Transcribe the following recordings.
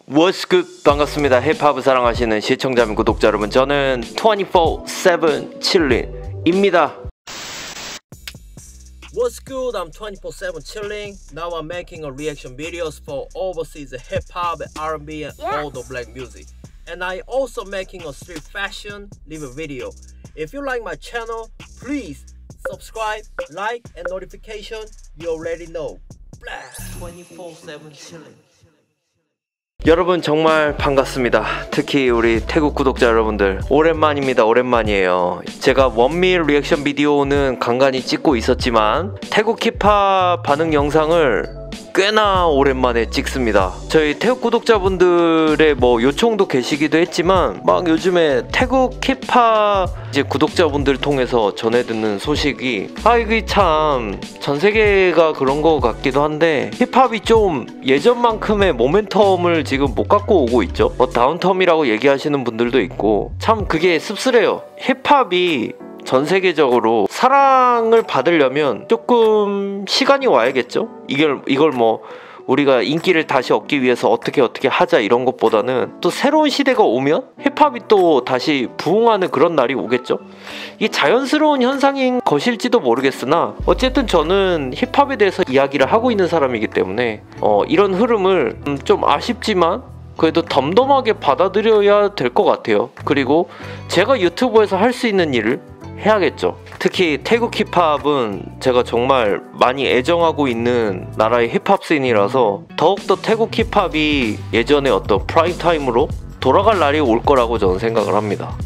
What's good? 반갑습니다. 힙합을 사랑하시는 시청자 및 구독자 여러분, 저는 24/7 chilling입니다. What's good? I'm 24/7 chilling. Now I'm making a reaction videos for overseas hip-hop, R&B and all the black music. And I also making a street fashion review video. If you like my channel, please subscribe, like and notification. You already know. Blast 24/7 chilling. 여러분 정말 반갑습니다. 특히 우리 태국 구독자 여러분들 오랜만입니다. 오랜만이에요. 제가 원밀 리액션 비디오는 간간히 찍고 있었지만 태국 힙합 반응 영상을 꽤나 오랜만에 찍습니다. 저희 태국 구독자분들의 요청도 계시기도 했지만 막 요즘에 태국 힙합 이제 구독자분들 통해서 전해 듣는 소식이 이게 참 전 세계가 그런 거 같기도 한데 힙합이 좀 예전만큼의 모멘텀을 지금 못 갖고 오고 있죠. 다운텀이라고 얘기하시는 분들도 있고 참 그게 씁쓸해요. 힙합이 전 세계적으로 사랑을 받으려면 조금 시간이 와야겠죠. 이걸 우리가 인기를 다시 얻기 위해서 어떻게 하자 이런 것보다는 또 새로운 시대가 오면 힙합이 또 다시 부흥하는 그런 날이 오겠죠. 이게 자연스러운 현상인 것일지도 모르겠으나 어쨌든 저는 힙합에 대해서 이야기를 하고 있는 사람이기 때문에 이런 흐름을 좀 아쉽지만 그래도 덤덤하게 받아들여야 될 것 같아요. 그리고 제가 유튜브에서 할 수 있는 일을 해야겠죠. 특히 태국 힙합은 제가 정말 많이 애정하고 있는 나라의 힙합 씬이라서 더욱더 태국 힙합이 예전의 어떤 프라임 타임으로 돌아갈 날이 올 거라고 저는 생각을 합니다.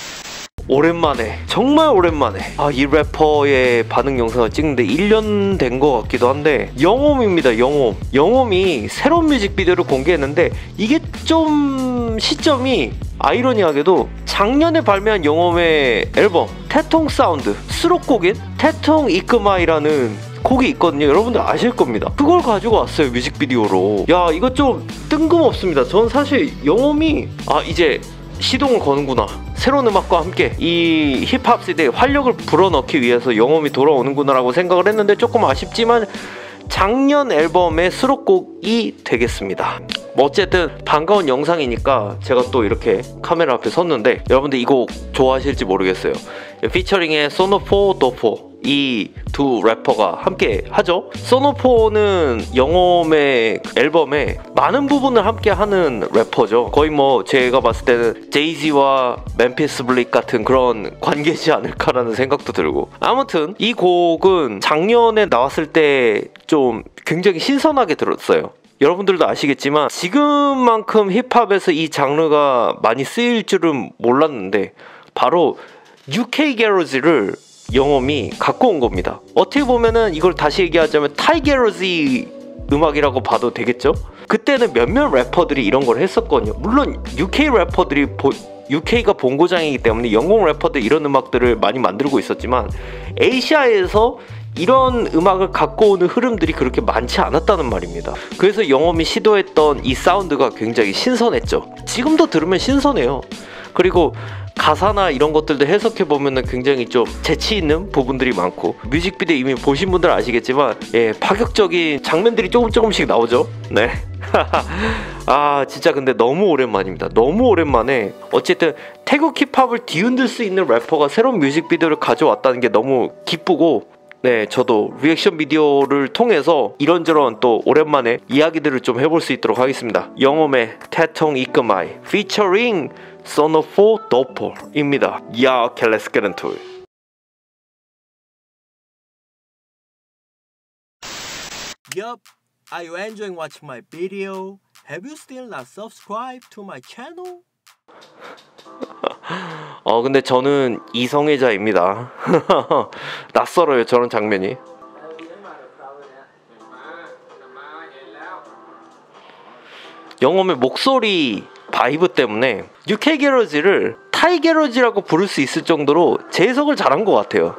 오랜만에, 정말 오랜만에 이 래퍼의 반응 영상을 찍는데 1년 된 것 같기도 한데 영홈입니다. 영홈이 새로운 뮤직비디오를 공개했는데 이게 좀 시점이 아이러니하게도 작년에 발매한 영홈의 앨범 태통 사운드 수록곡인 태통 이끄마이라는 곡이 있거든요. 여러분들 아실 겁니다. 그걸 가지고 왔어요, 뮤직비디오로. 야, 이거 좀 뜬금없습니다. 전 사실 영홈이 이제 시동을 거는구나, 새로운 음악과 함께 이 힙합 시대에 활력을 불어넣기 위해서 영홈이 돌아오는구나 라고 생각을 했는데 조금 아쉽지만 작년 앨범의 수록곡이 되겠습니다. 어쨌든 반가운 영상이니까 제가 또 이렇게 카메라 앞에 섰는데 여러분들 이 곡 좋아하실지 모르겠어요. 피처링의 소노포 도포, 이 두 래퍼가 함께 하죠. 소노포는 영홈의 앨범에 많은 부분을 함께 하는 래퍼죠. 거의 제가 봤을 때는 제이지와 멤피스 블릭 같은 그런 관계지 않을까라는 생각도 들고, 아무튼 이 곡은 작년에 나왔을 때 좀 굉장히 신선하게 들었어요. 여러분들도 아시겠지만 지금만큼 힙합에서 이 장르가 많이 쓰일 줄은 몰랐는데 바로 UK 게러지를 영홈이 갖고 온 겁니다. 어떻게 보면은 이걸 다시 얘기하자면 타이 게러지 음악이라고 봐도 되겠죠? 그때는 몇몇 래퍼들이 이런 걸 했었거든요. 물론 UK 래퍼들이 UK가 본고장이기 때문에 영국 래퍼들 이런 음악들을 많이 만들고 있었지만 아시아에서 이런 음악을 갖고 오는 흐름들이 그렇게 많지 않았다는 말입니다. 그래서 영홈이 시도했던 이 사운드가 굉장히 신선했죠. 지금도 들으면 신선해요. 그리고 가사나 이런 것들도 해석해보면 굉장히 좀 재치있는 부분들이 많고, 뮤직비디오 이미 보신 분들 아시겠지만 파격적인 장면들이 조금씩 나오죠. 네. 진짜 근데 너무 오랜만입니다. 너무 오랜만에 어쨌든 태국 힙합을 뒤흔들 수 있는 래퍼가 새로운 뮤직비디오를 가져왔다는 게 너무 기쁘고, 네, 저도 리액션 비디오를 통해서 이런저런 또 오랜만에 이야기들을 좀 해볼 수 있도록 하겠습니다. 영홈의 태통 이끄마이 피처링 소노포 도포입니다. 야, okay, let's get into it. Yup, are you enjoying watching my video? Have you still not subscribed to my channel? 근데 저는 이성애자입니다. 낯설어요, 저런 장면이. 영홈의 목소리 바이브 때문에 UK 게러지를 타이 게러지라고 부를 수 있을 정도로 재해석을 잘한 것 같아요.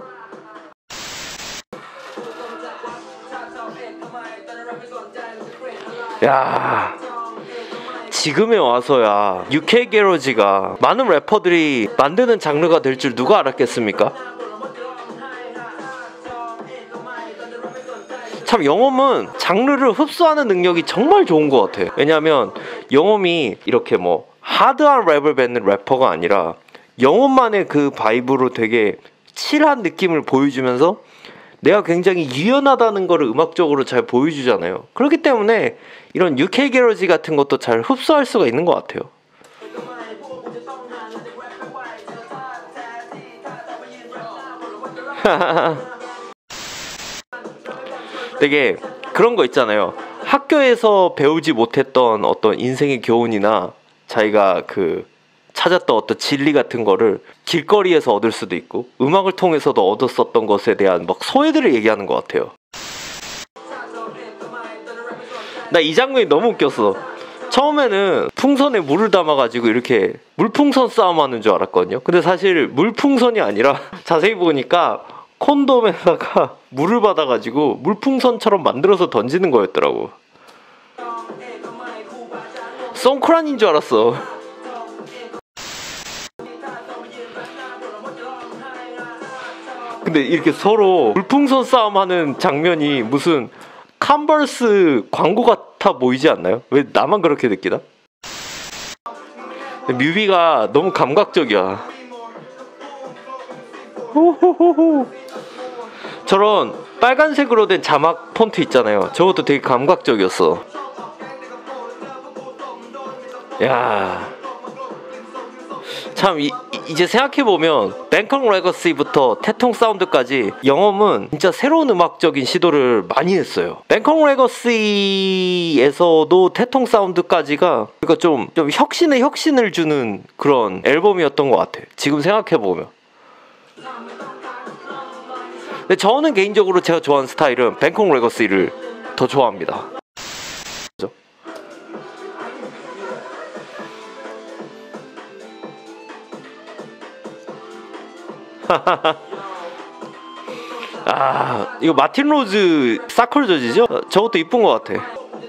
야, 지금에 와서야 UK 게러지가 많은 래퍼들이 만드는 장르가 될 줄 누가 알았겠습니까? 참 영엄은 장르를 흡수하는 능력이 정말 좋은 것 같아. 왜냐하면 영엄이 이렇게 뭐 하드한 랩을 뱉는 래퍼가 아니라 영엄만의 그 바이브로 되게 칠한 느낌을 보여주면서 내가 굉장히 유연하다는 거를 음악적으로 잘 보여주잖아요. 그렇기 때문에 이런 UK 게러지 같은 것도 잘 흡수할 수가 있는 것 같아요. 되게 그런 거 있잖아요. 학교에서 배우지 못했던 어떤 인생의 교훈이나 자기가 그 찾았던 어떤 진리 같은 거를 길거리에서 얻을 수도 있고 음악을 통해서도 얻었었던 것에 대한 막 소회들을 얘기하는 것 같아요. 나 이 장면이 너무 웃겼어. 처음에는 풍선에 물을 담아가지고 이렇게 물풍선 싸움하는 줄 알았거든요. 근데 사실 물풍선이 아니라 자세히 보니까 콘돔에다가 물을 받아가지고 물풍선처럼 만들어서 던지는 거였더라고. 송크란인 줄 알았어. 근데 이렇게 서로 물풍선 싸움하는 장면이 무슨 컨버스 광고 같아 보이지 않나요? 왜 나만 그렇게 느끼나? 뮤비가 너무 감각적이야. 호호호호. 저런 빨간색으로 된 자막 폰트 있잖아요. 저것도 되게 감각적이었어. 야, 참 이제 생각해보면 뱅콕 레거시부터 태통 사운드까지 영엄은 진짜 새로운 음악적인 시도를 많이 했어요. 뱅콕 레거시에서도 태통 사운드까지가 그러니까 좀 혁신에 혁신을 주는 그런 앨범이었던 것 같아. 지금 생각해보면. 근데 저는 개인적으로 제가 좋아하는 스타일은 뱅콕 레거시를 더 좋아합니다. 아, 이거 마틴 로즈 사클 저지죠? 저것도 이쁜 것 같아.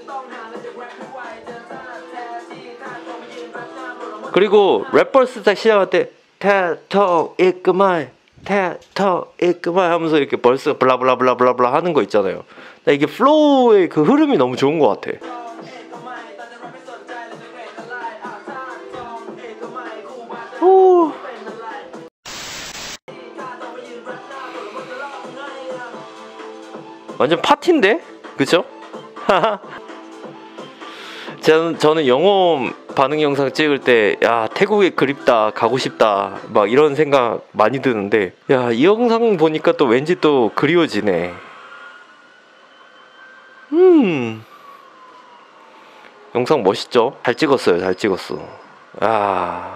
그리고 랩버스 딱 시작할 때 태통 이끄마이 태통 이끄마이 하면서 이렇게 벌써 블라블라블라블라 하는 거 있잖아요. 이게 플로우의 그 흐름이 너무 좋은 것 같아. 오. 완전 파티인데? 그쵸? 저는 영어 반응 영상 찍을 때 야, 태국에 그립다, 가고 싶다 막 이런 생각 많이 드는데 야, 이 영상 보니까 또 왠지 또 그리워지네. 영상 멋있죠? 잘 찍었어요. 잘 찍었어. 아,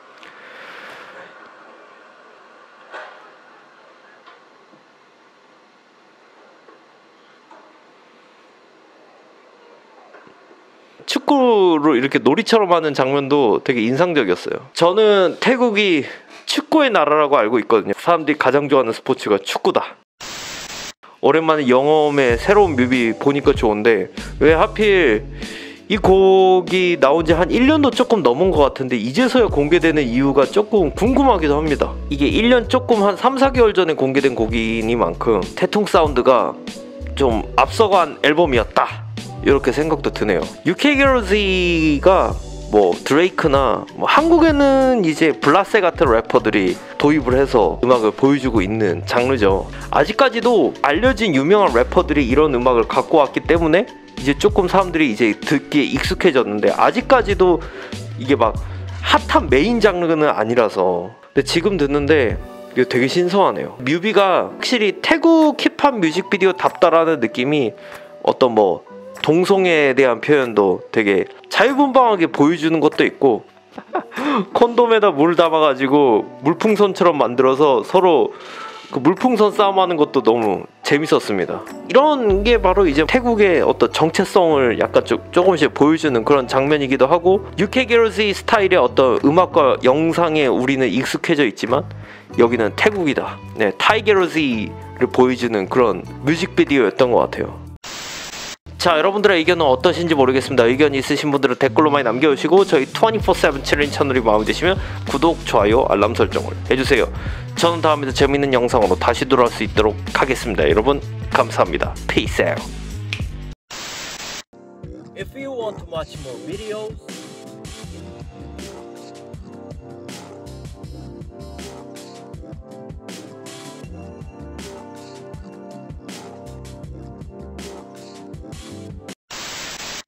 축구를 이렇게 놀이처럼 하는 장면도 되게 인상적이었어요. 저는 태국이 축구의 나라라고 알고 있거든요. 사람들이 가장 좋아하는 스포츠가 축구다. 오랜만에 영엄의 새로운 뮤비 보니까 좋은데 왜 하필 이 곡이 나온 지 한 1년도 조금 넘은 것 같은데 이제서야 공개되는 이유가 조금 궁금하기도 합니다. 이게 1년 조금 한 3-4개월 전에 공개된 곡이니만큼 태통 사운드가 좀 앞서간 앨범이었다 이렇게 생각도 드네요. UK 게러지가 뭐 드레이크나 뭐 한국에는 이제 블라세 같은 래퍼들이 도입을 해서 음악을 보여주고 있는 장르죠. 아직까지도 알려진 유명한 래퍼들이 이런 음악을 갖고 왔기 때문에 이제 조금 사람들이 이제 듣기에 익숙해졌는데 아직까지도 이게 막 핫한 메인 장르는 아니라서 근데 지금 듣는데 이거 되게 신선하네요. 뮤비가 확실히 태국 힙합 뮤직비디오답다라는 느낌이 어떤 뭐 동성애에 대한 표현도 되게 자유분방하게 보여주는 것도 있고 콘돔에다 물 담아가지고 물풍선처럼 만들어서 서로 그 물풍선 싸움하는 것도 너무 재밌었습니다. 이런 게 바로 이제 태국의 어떤 정체성을 약간 조금씩 보여주는 그런 장면이기도 하고 UK 게러지 스타일의 어떤 음악과 영상에 우리는 익숙해져 있지만 여기는 태국이다. 네, 타이 게러지를 보여주는 그런 뮤직비디오였던 것 같아요. 자, 여러분들의 의견은 어떠신지 모르겠습니다. 의견 있으신 분들은 댓글로 많이 남겨주시고 저희 24/7 챌린지 채널이 마음에 드시면 구독, 좋아요, 알람 설정을 해주세요. 저는 다음에도 재밌는 영상으로 다시 돌아올 수 있도록 하겠습니다. 여러분 감사합니다. Peace out. want to watch more videos,